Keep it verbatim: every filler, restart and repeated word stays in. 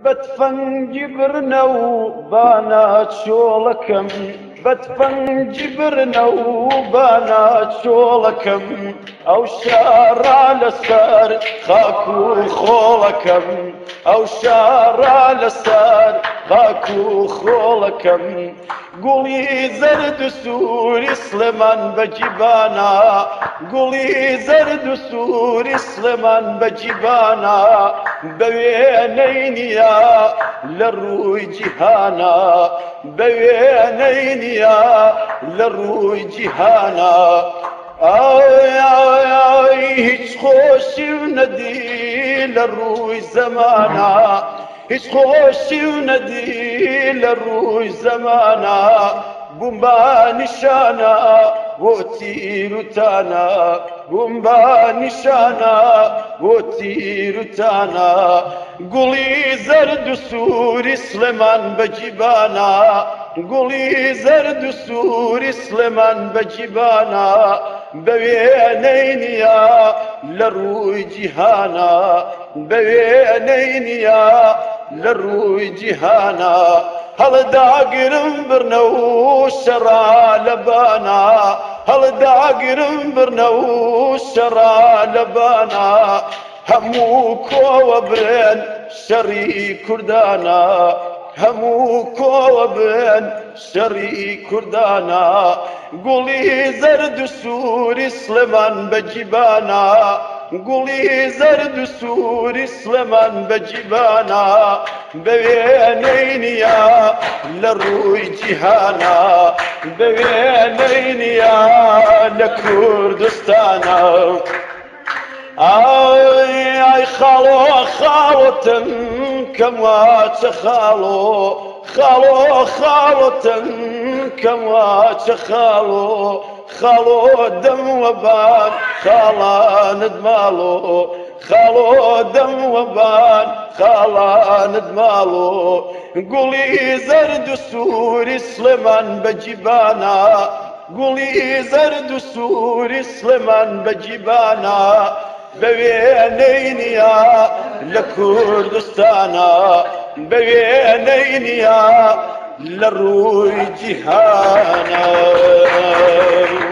بەتفەنگی برنە و بانە چۆڵەکەم بەتفەنگی برنە و بانە چۆڵەکەم ئەو شارە لەسەر خاک و خۆڵەکەم ئەو شارە لەسەر خاک و خۆڵەکەم گوڵی زەرد و سووری سلێمان بەجیبانە گوڵی زەرد و سووری سلێمان بەجیبانە بە وێنەی نییە لە ڕووی جیهانە بە وێنەی نییە لە ڕووی جیهانە ئەوی ئەوی ئەوی هیچ خۆشی و نەدی لە ڕووی زەمانە هیچ خۆشی و نەدی لە ڕووی زەمانە بووم بە نیشانە بۆ تیر و تانە بووم بە نیشانە بۆ تیر و تانە گوڵی زەرد و سووری سلێمان بەجیبانە گوڵی زەرد و سووری سلێمان بەجیبانە بە وێنەی نییە لە ڕووی جیهانە بە وێنەی نییە لە ڕووی جیهانە هەڵداگرم برنە و شەڕا لەبانە هەڵداگرم برنە و شەڕا لەبانە هەموو کۆوە برێن شەڕی کوردانە هەموو کۆوە بن شەڕی کوردانە گوڵی زەرد و سووری سلێمان بەجیبانە گوڵی زەرد و سووری سلێمان بەجیبانە بە وێنەی نییە لە ڕووی جیهانە بە وێنەی نییە لە کوردستانە ئای ئای خاڵۆ خاوەتم کەم واچە خاڵۆ خاڵۆ خاوەتم کەم واچە خاڵۆ خاڵۆ دەم وەبان خاڵانت ماڵۆ خاڵۆ دەم وەبان خاڵانت ماڵۆ گوڵی زەرد و سووری سلێمان بەجیبانە گوڵی زەرد و سووری سلێمان بەجیبانە بە وێنەی نییە لە کوردستانە بە وێنەی نییە لە ڕووی جیهانە